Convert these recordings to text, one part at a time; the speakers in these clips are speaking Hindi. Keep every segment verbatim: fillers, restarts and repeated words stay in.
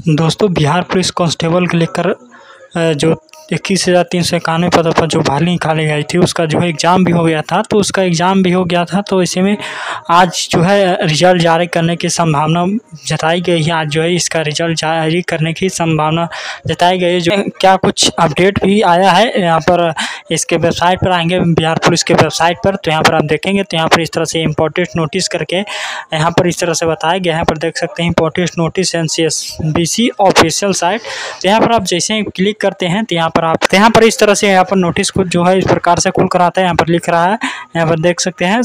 दोस्तों, बिहार पुलिस कांस्टेबल को लेकर जो इक्कीस हज़ार तीन सौ इक्यानवे पदों पर जो बहाली निकाली गई थी, उसका जो है एग्ज़ाम भी हो गया था। तो उसका एग्ज़ाम भी हो गया था तो ऐसे में आज जो है रिज़ल्ट जारी करने की संभावना जताई गई है। आज जो है इसका रिज़ल्ट जारी करने की संभावना जताई गई है। जो क्या कुछ अपडेट भी आया है यहाँ पर, इसके वेबसाइट पर आएंगे, बिहार पुलिस के वेबसाइट पर, तो यहाँ पर आप देखेंगे तो यहाँ पर इस तरह से इम्पोर्टेंट नोटिस करके यहाँ पर इस तरह से बताया गया है। यहाँ पर देख सकते हैं important notice N C S B C official site. तो यहाँ पर आप जैसे ही क्लिक करते हैं तो यहाँ पर आप तो यहाँ पर इस तरह से यहाँ पर नोटिस को जो है इस प्रकार से खुल कर आता है। यहाँ पर लिख रहा है, यहाँ पर देख सकते हैं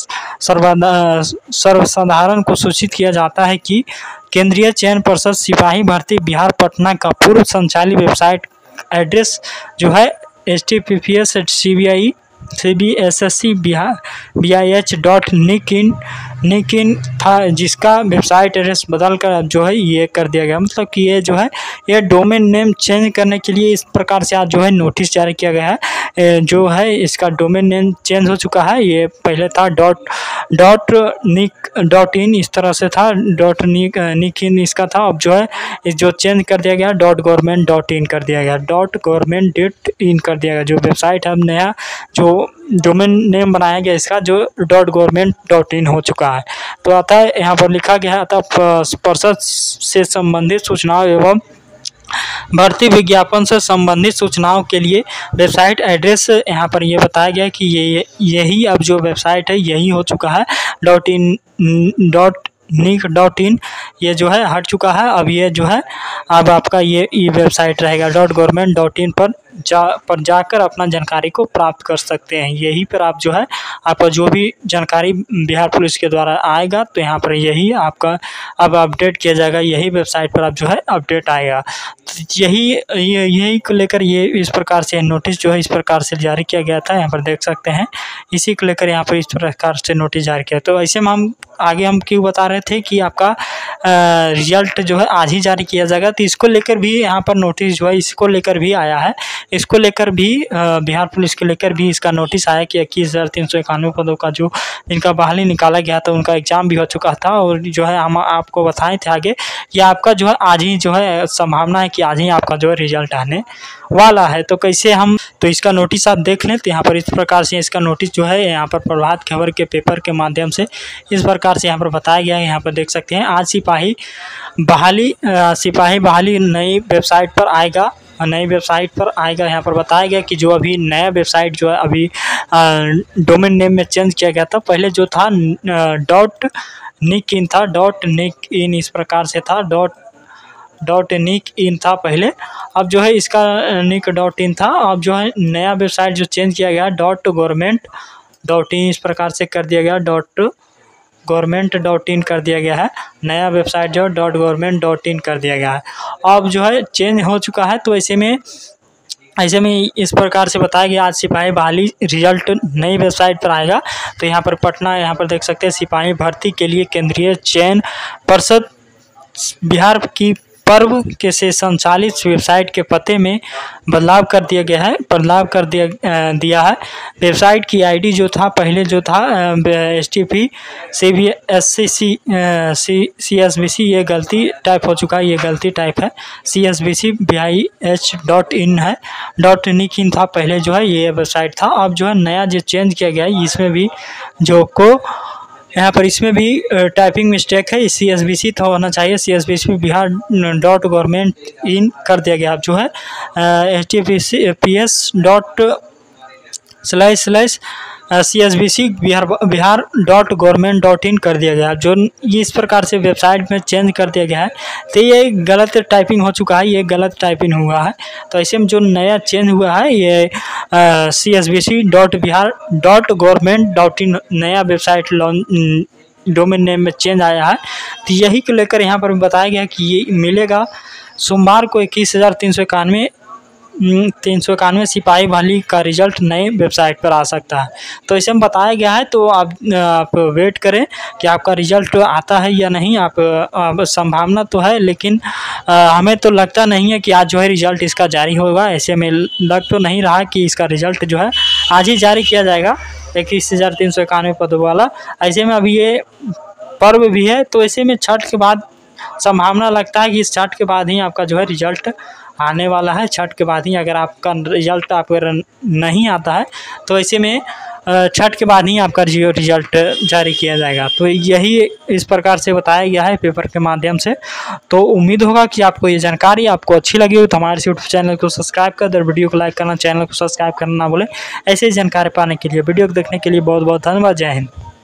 सर्वदा सर्वसाधारण को सूचित किया जाता है कि केंद्रीय चयन पर्षद सिपाही भर्ती बिहार पटना का पूर्व संचालित वेबसाइट एड्रेस जो है H T P P S C B I C B S S C Bihar B I H dot nic in nic in था, जिसका वेबसाइट एड्रेस बदल कर जो है ये कर दिया गया। मतलब कि ये जो है ये डोमेन नेम चेंज करने के लिए इस प्रकार से आज जो है नोटिस जारी किया गया है। जो है इसका डोमेन नेम चेंज हो चुका है। ये पहले था dot dot nic dot in, इस तरह से था डॉट निक निक इन इसका था। अब जो है इस जो चेंज कर दिया गया डॉट गवर्नमेंट डॉट इन कर दिया गया डॉट गवर्नमेंट डॉट इन कर दिया गया। जो वेबसाइट है अब नया जो डोमेन नेम बनाया गया इसका जो डॉट गवर्नमेंट डॉट इन हो चुका है। तो आता है यहाँ पर लिखा गया है, अतः पर्षद से संबंधित सूचनाओं एवं भर्ती विज्ञापन से संबंधित सूचनाओं के लिए वेबसाइट एड्रेस यहाँ पर ये बताया गया कि ये यही अब जो वेबसाइट है यही हो चुका है। Dot in dot nic dot in ये जो है हट चुका है। अब ये जो है अब आपका ये ई वेबसाइट रहेगा डॉट गवर्नमेंट डॉट इन पर जा पर जाकर अपना जानकारी को प्राप्त कर सकते हैं। यहीं पर आप जो है आपका जो भी जानकारी बिहार पुलिस के द्वारा आएगा तो यहाँ पर यही आपका अब अपडेट किया जाएगा। यही वेबसाइट पर आप जो है अपडेट आएगा। तो यही यही को लेकर ये इस प्रकार से नोटिस जो है इस प्रकार से जारी किया गया था। यहाँ पर देख सकते हैं इसी को लेकर यहाँ पर इस प्रकार से नोटिस जारी किया। तो ऐसे में हम आगे हम क्यों बता रहे थे कि आपका रिजल्ट जो है आज ही जारी किया जाएगा। तो इसको लेकर भी यहाँ पर नोटिस जो है इसको लेकर भी आया है। इसको लेकर भी बिहार पुलिस के लेकर भी इसका नोटिस आया कि इक्कीस हज़ार तीन सौ इक्यानवे पदों का जो इनका बहाली निकाला गया था उनका एग्ज़ाम भी हो चुका था। और जो है हम आपको बताए थे आगे कि आपका जो है आज ही जो है संभावना है कि आज ही आपका जो है रिजल्ट आने वाला है। तो कैसे हम तो इसका नोटिस आप देख लें। तो यहाँ पर इस प्रकार से इसका नोटिस जो है यहाँ पर प्रभात खबर के पेपर के माध्यम से इस प्रकार से यहाँ पर बताया गया है। यहाँ पर देख सकते हैं आज सिपाही बहाली सिपाही बहाली नई वेबसाइट पर आएगा नई वेबसाइट पर आएगा। यहाँ पर बताया गया कि जो अभी नया वेबसाइट जो है अभी डोमेन नेम में चेंज किया गया था। पहले जो था डॉट निक इन था डॉट निक इन इस प्रकार से था डॉट डॉट निक इन था पहले। अब जो है इसका निक डॉट इन था। अब जो है नया वेबसाइट जो चेंज किया गया डॉट गवर्नमेंट डॉट इन इस प्रकार से कर दिया गया डॉट गवर्नमेंट डॉट इन कर दिया गया है। नया वेबसाइट जो डॉट गवर्नमेंट डॉट इन कर दिया गया है। अब जो है चेंज हो चुका है। तो ऐसे में ऐसे में इस प्रकार से बताया गया आज सिपाही बहाली रिजल्ट नई वेबसाइट पर आएगा। तो यहाँ पर पटना यहाँ पर देख सकते हैं सिपाही भर्ती के लिए केंद्रीय चयन पर्षद बिहार की पर्व के से संचालित वेबसाइट के पते में बदलाव कर दिया गया है बदलाव कर दिया दिया है। वेबसाइट की आईडी जो था पहले जो था H T P C B S C C C S B C ये गलती टाइप हो चुका है। ये गलती टाइप है C S B C B I H dot in है डॉट निक इन था पहले जो है ये वेबसाइट था। अब जो है नया जो चेंज किया गया है इसमें भी जो को यहाँ पर इसमें भी टाइपिंग मिस्टेक है। सी एस बी सी था होना चाहिए C S B C Bihar dot government in कर दिया गया। अब जो है H T P C P S dot slash slash C S B C Bihar Bihar dot government dot in कर दिया गया। जो ये इस प्रकार से वेबसाइट में चेंज कर दिया गया है। तो ये गलत टाइपिंग हो चुका है। ये गलत टाइपिंग हुआ है। तो ऐसे में जो नया चेंज हुआ है ये C S B C dot Bihar dot government dot in नया वेबसाइट लॉन्च डोमेन नेम में चेंज आया है। तो यही को लेकर यहाँ पर बताया गया कि ये मिलेगा सोमवार को इक्कीस हज़ार तीन सौ इक्यानवे तीन सौ इक्यानवे सिपाही बहाली का रिजल्ट नए वेबसाइट पर आ सकता है। तो इसे में बताया गया है। तो आप आप वेट करें कि आपका रिजल्ट आता है या नहीं। आप, आप संभावना तो है लेकिन आ, हमें तो लगता नहीं है कि आज जो है रिजल्ट इसका जारी होगा। ऐसे में लग तो नहीं रहा कि इसका रिजल्ट जो है आज ही जारी किया जाएगा इक्कीस हज़ार तीन सौ इक्यानवे पदों वाला। ऐसे में अभी ये पर्व भी है। तो ऐसे में छठ के बाद संभावना लगता है कि इस छठ के बाद ही आपका जो है रिजल्ट आने वाला है। छठ के बाद ही अगर आपका रिजल्ट आपका नहीं आता है तो ऐसे में छठ के बाद ही आपका रिजल्ट जारी किया जाएगा। तो यही इस प्रकार से बताया गया है पेपर के माध्यम से। तो उम्मीद होगा कि आपको ये जानकारी आपको अच्छी लगी हो। तो हमारे यूट्यूब चैनल को सब्सक्राइब कर दे, वीडियो को लाइक करना, चैनल को सब्सक्राइब करना ना भूलें। ऐसे ही जानकारी पाने के लिए, वीडियो को देखने के लिए बहुत बहुत धन्यवाद। जय हिंद।